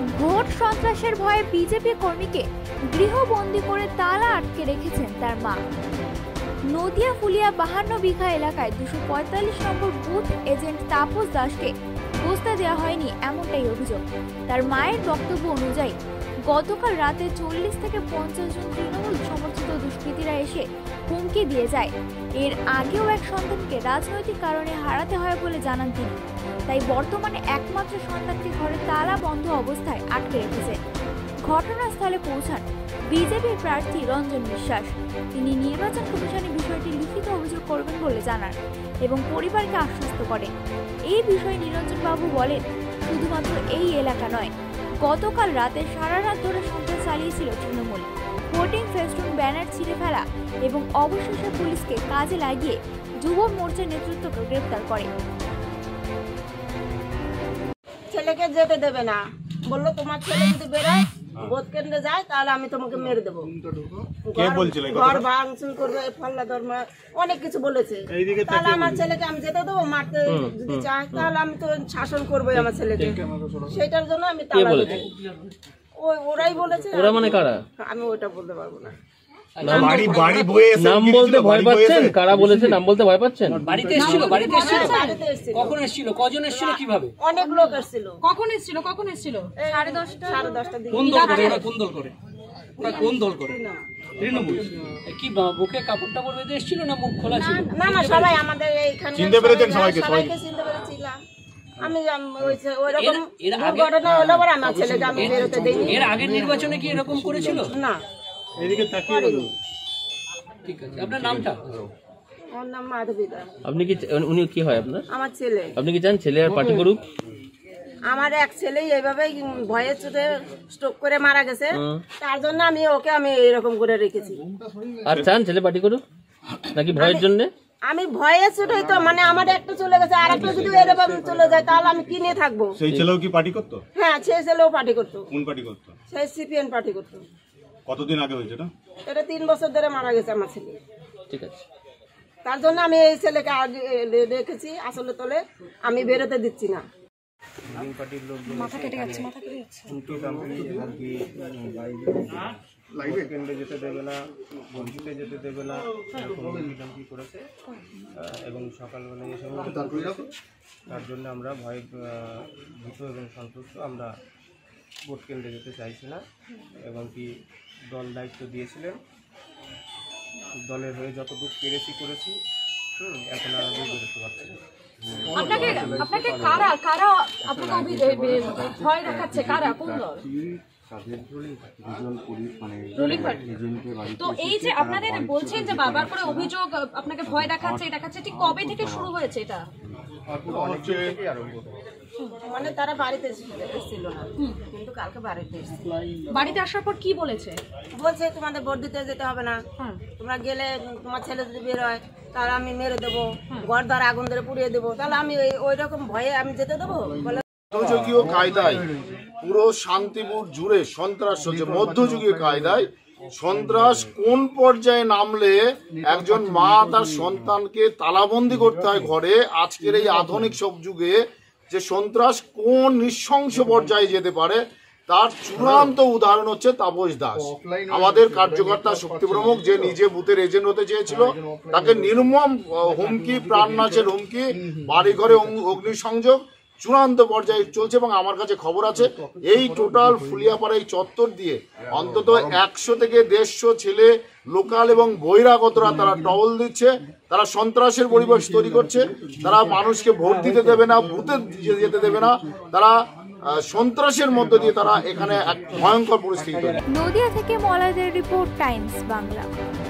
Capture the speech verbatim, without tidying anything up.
Vote সন্ত্রাসের ভয়ে BJP কর্মীকে গৃহবন্দী করে তালা আটকে রেখেছেন তার মা। নদিয়া ফুলিয়া বাহান্ন বিঘা এলাকায় দুশো পঁয়তাল্লিশ নম্বর বুথ এজেন্ট তাপস দাসকে বসতে দেওয়া হয়নি, এমনটাই অভিযোগ। তার মায়ের বক্তব্য অনুযায়ী গতকাল রাতে চল্লিশ থেকে পঞ্চাশ জন তৃণমূল সমর্থিত দুষ্কৃতীরা এসে হুমকি দিয়ে যায়। এর আগেও এক সন্তানকে রাজনৈতিক কারণে হারাতে হয় বলে জানান তিনি। তাই বর্তমানে একমাত্র সন্তানকে ঘরে তালা বন্ধ অবস্থায় আটকে রেখেছে। ঘটনাস্থলে পৌঁছান বিজেপির প্রার্থী রঞ্জন বিশ্বাস। তিনি নির্বাচন কমিশনে বিষয়টি লিখিত অভিযোগ করবেন বলে জানান এবং পরিবারকে আশ্বস্ত করেন। এই বিষয়ে নিরঞ্জন বাবু বলেন, শুধুমাত্র এই এলাকা নয়, গতকাল রাতে সারা রাত ধরে সন্ত্রাস চালিয়েছিল তৃণমূল। ভোটিং ফেস্টুন, ব্যানার ছিঁড়ে ফেলা এবং অবশেষে পুলিশকে কাজে লাগিয়ে যুব মোর্চার নেতৃত্বকে গ্রেফতার করে। ছেলেকে যেতে দেবে না, বললো তোমার ছেলে যদি বেরোয় ভোট কেন্দ্রে যায় তাহলে আমি তোমাকে মেরে দেবো, ঘর ভাঙচুর করবে, ফাল্লা ধর্ম অনেক কিছু বলেছে। তাহলে আমার ছেলেকে আমি যেতে দেবো, মারতে যদি চায় তাহলে আমি তো শাসন করবোই আমার ছেলেকে। সেটার জন্য আমি তালা দেবো। ওই ওরাই বলেছে। ওরা মানে কারা? আমি ওইটা বলতে পারবো না। নাম বলতে ভয় পাচ্ছেন? কারা বলেছে নাম বলতে ভয় পাচ্ছেন? বাড়িতে এসেছিল? বাড়িতে এসেছিল? কখন এসেছিল? কজন এসেছিল? কিভাবে? অনেক লোক এসেছিল। কখন এসেছিল? কখন এসেছিল? সাড়ে দশটা সাড়ে দশটা দিকে। কোন দল করে? কোন দল করে? ওরা কোন দল করে? তৃণমূল। কি বুকে কাপড় টাপড় বেঁধে এসেছিল না মুখ খোলা ছিল? না না, সবাই আমাদের এইখানে চিনতে পেরেছেন, সবাইকে সবাইকে চিনতে পেরেছিলাম। আমি ওইরকম দুর্ঘটনা হলো পরে আমার ছেলেকে আমি বেরোতে দেইনি। এর আগের নির্বাচনে কি এরকম করেছিল? না। এদিকে তাকিয়ে বলুন। ঠিক আছে, আপনার নামটা? আমার নাম মাধবী দাস। আপনি কি উনি কি হয় আপনার? আমার ছেলে। আপনি কি চান ছেলে আর পার্টি করুক? আমার এক ছেলেই এইভাবে ভয়ে চোটে স্ট্রোক করে মারা গেছে, তার জন্য আমি ওকে আমি এরকম করে রেখেছি। আর চান ছেলে পার্টি করুক নাকি ভয়ের জন্য? আমি ভয়ে ছুটেই তো, মানে আমার একটা চলে গেছে, আর একটা যদি এরকম চলে যায় তাহলে আমি কি নিয়ে থাকবো? সেই ছেলেও কি পার্টি করতো? হ্যাঁ, সেই ছেলেও পার্টি করতো। কোন পার্টি করতো? সেই সিপিএন পার্টি করতো। কতদিন আগে হয়েছে এটা? এটা তিন বছর ধরে মারা গেছে আমার ছেলে। ঠিক আছে, তার জন্য আমি এই ছেলেকে রেখেছি আসলে তোলে, আমি বেরোতে দিচ্ছি না। মাথা কেটে যাচ্ছে, মাথা কেটে যাচ্ছে। কেন্দ্রে যেতে দেবে না, মসজিদে যেতে দেবে না, এরকম করেছে এবং সকালবেলায় এসে তার জন্য আমরা ভয় ভীত এবং সন্তুষ্ট। আমরা ভোট কেন্দ্রে যেতে চাইছি না এবং কি দল দায়িত্ব দিয়েছিলেন, দলের হয়ে যতটুকু পেরেছি করেছি। হুম এখন আর আমি বেরোতে পারছি না। আপনাকে আপনাকে কারা কারা আপনাকে ভয় দেখাচ্ছে? কারা? কোন দল? তো এই যে আপনাদের বলছেন যে বারবার করে অভিযোগ আপনাকে ভয় দেখাচ্ছে দেখাচ্ছে ঠিক কবে থেকে শুরু হয়েছে এটা? মানে তারা বাড়িতে এসেছিল না, কিন্তু কালকে বাড়িতে এসেছিল। বাড়িতে আসার পর কি বলেছে? বলছে তোমাদের ভোট দিতে যেতে হবে না, তোমরা গেলে তোমার ছেলে যদি বের হয় তাহলে আমি মেরে দেবো, ঘর দ্বার আগুন ধরে পুড়িয়ে দেবো। তাহলে আমি ওই রকম ভয়ে আমি যেতে দেবো? বলে মধ্যযুগীয় কায়দায় পুরো শান্তিপুর জুড়ে সন্ত্রাস চলছে। মধ্যযুগীয় কায়দায় সন্ত্রাস কোন পর্যায়ে নামলে একজন মা তার সন্তানকে তালাবন্দি করতে হয় ঘরে, আজকের এই আধুনিক সব যুগে যে সন্ত্রাস কোন নৃশংস পর্যায়ে যেতে পারে তার চূড়ান্ত উদাহরণ হচ্ছে তাপস দাস, আমাদের কার্যকর্তা শক্তি প্রমুখ, যে নিজে বুথের এজেন্ট হতে চেয়েছিল, তাকে নির্মম হুমকি, প্রাণনাশের হুমকি, বাড়ি ঘরে অগ্নিসংযোগ চূড়ান্ত পর্যায়ে চলছে। এবং আমার কাছে খবর আছে এই টোটাল ফুলিয়াপাড়া এই চত্বর দিয়ে অন্তত একশো থেকে দেড়শো ছেলে লোকাল এবং বহিরাগতরা তারা টহল দিচ্ছে, তারা সন্ত্রাসের পরিবেশ তৈরি করছে, তারা মানুষকে ভোট দিতে দেবে না, বুথে যেতে দেবে না, তারা সন্ত্রাসের মধ্য দিয়ে তারা এখানে এক ভয়ঙ্কর পরিস্থিতি। নদিয়া থেকে মলাদের রিপোর্ট, টাইমস বাংলা।